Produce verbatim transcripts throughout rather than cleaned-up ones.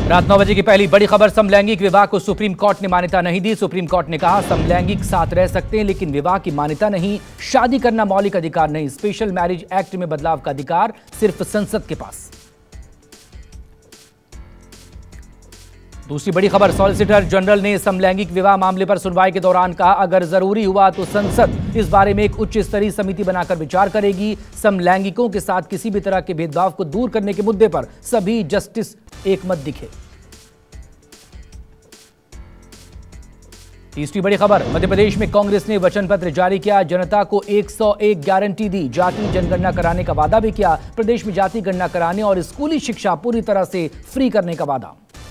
रात नौ बजे की पहली बड़ी खबर, समलैंगिक विवाह को सुप्रीम कोर्ट ने मान्यता नहीं दी। सुप्रीम कोर्ट ने कहा समलैंगिक साथ रह सकते हैं लेकिन विवाह की मान्यता नहीं, शादी करना मौलिक अधिकार नहीं। स्पेशल मैरिज एक्ट में बदलाव का अधिकार सिर्फ संसद के पास। दूसरी बड़ी खबर, सॉलिसिटर जनरल ने समलैंगिक विवाह मामले पर सुनवाई के दौरान कहा अगर जरूरी हुआ तो संसद इस बारे में एक उच्च स्तरीय समिति बनाकर विचार करेगी। समलैंगिकों के साथ किसी भी तरह के भेदभाव को दूर करने के मुद्दे पर सभी जस्टिस एकमत दिखे। तीसरी बड़ी खबर, मध्य प्रदेश में कांग्रेस ने वचन पत्र जारी किया, जनता को एक सौ एक गारंटी दी, जाति जनगणना कराने का वादा भी किया। प्रदेश में जाति गणना कराने और स्कूली शिक्षा पूरी तरह से फ्री करने का वादा।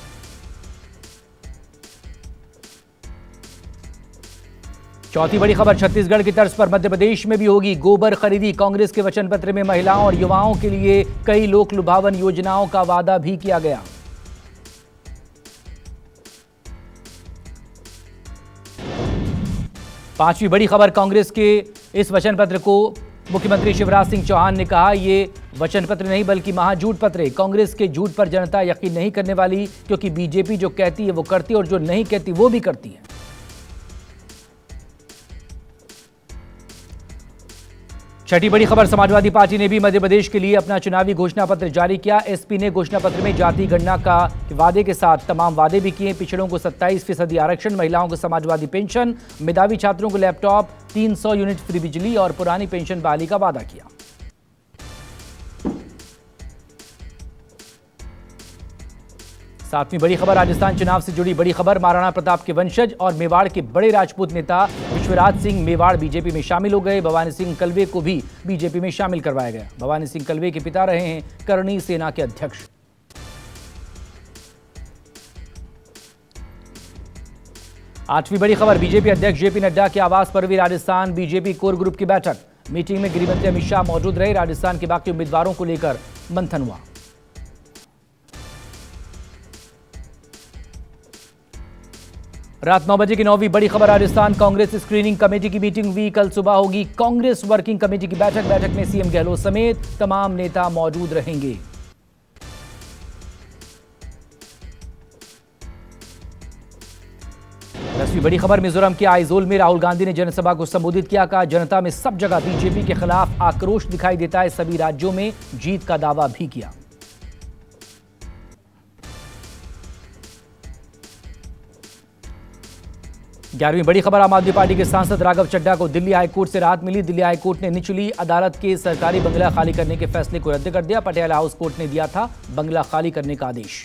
चौथी बड़ी खबर, छत्तीसगढ़ की तर्ज पर मध्य प्रदेश में भी होगी गोबर खरीदी। कांग्रेस के वचन पत्र में महिलाओं और युवाओं के लिए कई लोक लुभावन योजनाओं का वादा भी किया गया। पांचवी बड़ी खबर, कांग्रेस के इस वचन पत्र को मुख्यमंत्री शिवराज सिंह चौहान ने कहा ये वचन पत्र नहीं बल्कि महाझूठ पत्र है। कांग्रेस के झूठ पर जनता यकीन नहीं करने वाली, क्योंकि बीजेपी जो कहती है वो करती है और जो नहीं कहती वो भी करती है। छठी बड़ी खबर, समाजवादी पार्टी ने भी मध्य प्रदेश के लिए अपना चुनावी घोषणा पत्र जारी किया। एसपी ने घोषणा पत्र में जाति गणना का वादे के साथ तमाम वादे भी किए। पिछड़ों को सत्ताईस फीसदी आरक्षण, महिलाओं को समाजवादी पेंशन, मेधावी छात्रों को लैपटॉप, तीन सौ यूनिट फ्री बिजली और पुरानी पेंशन बहाली का वादा किया। सातवीं बड़ी खबर, राजस्थान चुनाव से जुड़ी बड़ी खबर, महाराणा प्रताप के वंशज और मेवाड़ के बड़े राजपूत नेता विश्वराज सिंह मेवाड़ बीजेपी में शामिल हो गए। भवानी सिंह कलवे को भी बीजेपी में शामिल करवाया गया। भवानी सिंह कलवे के पिता रहे हैं करणी सेना के अध्यक्ष। आठवीं बड़ी खबर, बीजेपी अध्यक्ष जेपी नड्डा के आवास पर हुई राजस्थान बीजेपी कोर ग्रुप की बैठक। मीटिंग में गृहमंत्री अमित शाह मौजूद रहे। राजस्थान के बाकी उम्मीदवारों को लेकर मंथन हुआ। रात नौ बजे की नौवीं बड़ी खबर, राजस्थान कांग्रेस स्क्रीनिंग कमेटी की मीटिंग हुई। कल सुबह होगी कांग्रेस वर्किंग कमेटी की बैठक। बैठक में सीएम गहलोत समेत तमाम नेता मौजूद रहेंगे। दसवीं बड़ी खबर, मिजोरम के आइजोल में राहुल गांधी ने जनसभा को संबोधित किया। कहा जनता में सब जगह बीजेपी के खिलाफ आक्रोश दिखाई देता है। सभी राज्यों में जीत का दावा भी किया। ग्यारहवीं बड़ी खबर, आम आदमी पार्टी के सांसद राघव चड्ढा को दिल्ली हाईकोर्ट से राहत मिली। दिल्ली हाईकोर्ट ने निचली अदालत के सरकारी बंगला खाली करने के फैसले को रद्द कर दिया। पटियाला हाउस कोर्ट ने दिया था बंगला खाली करने का आदेश।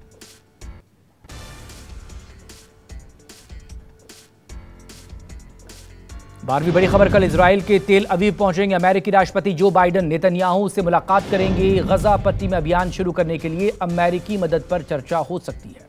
बारहवीं बड़ी खबर, कल इजराइल के तेल अवीव पहुंचेंगे अमेरिकी राष्ट्रपति जो बाइडन। नेतन्याहू से मुलाकात करेंगे। गजा पट्टी में अभियान शुरू करने के लिए अमेरिकी मदद पर चर्चा हो सकती है।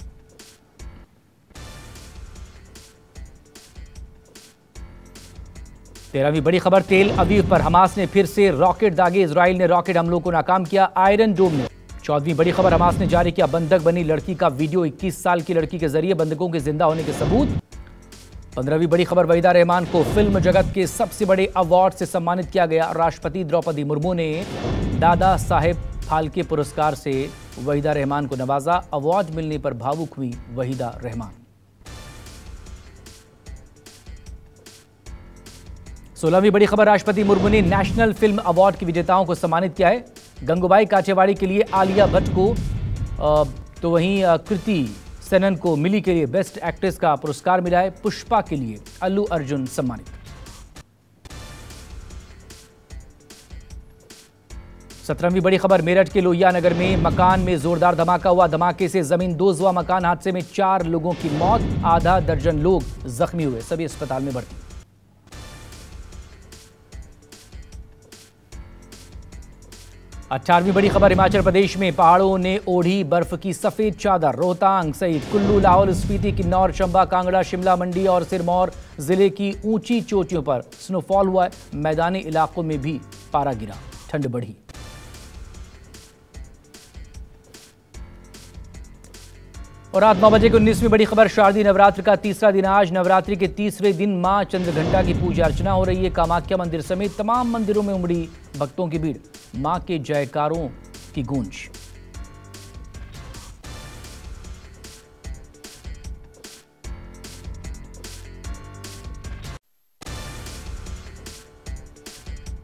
तेरहवीं बड़ी खबर, तेल अवीव पर हमास ने फिर से रॉकेट दागे। इजराइल ने रॉकेट हमलों को नाकाम किया आयरन डोम ने। चौदहवीं बड़ी खबर, हमास ने जारी किया बंधक बनी लड़की का वीडियो। इक्कीस साल की लड़की के जरिए बंधकों के जिंदा होने के सबूत। पंद्रहवीं बड़ी खबर, वहीदा रहमान को फिल्म जगत के सबसे बड़े अवार्ड से सम्मानित किया गया। राष्ट्रपति द्रौपदी मुर्मू ने दादा साहेब फाल्के पुरस्कार से वहीदा रहमान को नवाजा। अवार्ड मिलने पर भावुक हुई वहीदा रहमान। सोलहवीं बड़ी खबर, राष्ट्रपति मुर्मू ने नेशनल फिल्म अवार्ड के विजेताओं को सम्मानित किया है। गंगूबाई काठियावाड़ी के लिए आलिया भट्ट को, तो वहीं कृति सेनन को मिली के लिए बेस्ट एक्ट्रेस का पुरस्कार मिला है। पुष्पा के लिए अल्लू अर्जुन सम्मानित। सत्रहवीं बड़ी खबर, मेरठ के लोहिया नगर में मकान में जोरदार धमाका हुआ। धमाके से जमीन दोज हुआ मकान। हादसे में चार लोगों की मौत, आधा दर्जन लोग जख्मी हुए। सभी अस्पताल में भर्ती। अठारहवीं बड़ी खबर, हिमाचल प्रदेश में पहाड़ों ने ओढ़ी बर्फ की सफेद चादर। रोहतांग सहित कुल्लू, लाहौल स्पीति, किन्नौर, चंबा, कांगड़ा, शिमला, मंडी और सिरमौर जिले की ऊंची चोटियों पर स्नोफॉल हुआ है। मैदानी इलाकों में भी पारा गिरा, ठंड बढ़ी। और रात नौ बजे की उन्नीसवीं बड़ी खबर, शारदीय नवरात्र का तीसरा दिन आज। नवरात्रि के तीसरे दिन मां चंद्रघंटा की पूजा अर्चना हो रही है। कामाख्या मंदिर समेत तमाम मंदिरों में उमड़ी भक्तों की भीड़। मां के जयकारों की गूंज।